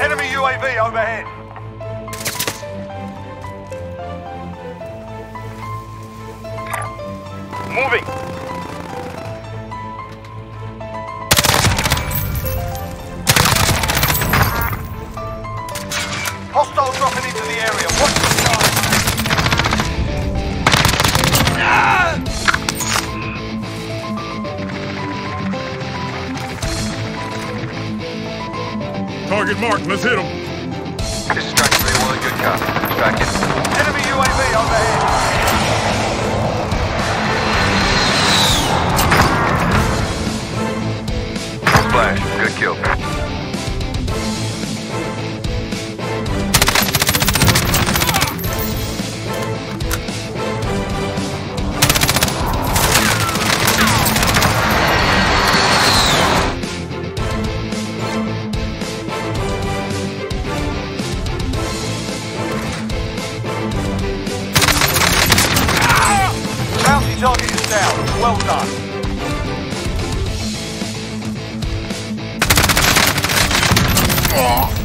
Enemy UAV overhead. Moving. Hostile dropping into the area. Watch the skies. Target marked, let's hit him. This is Striker 3-1, good copy. Strike it. Enemy UAV overhead. Splash, good kill. Bounty target is down. Well done. Oh.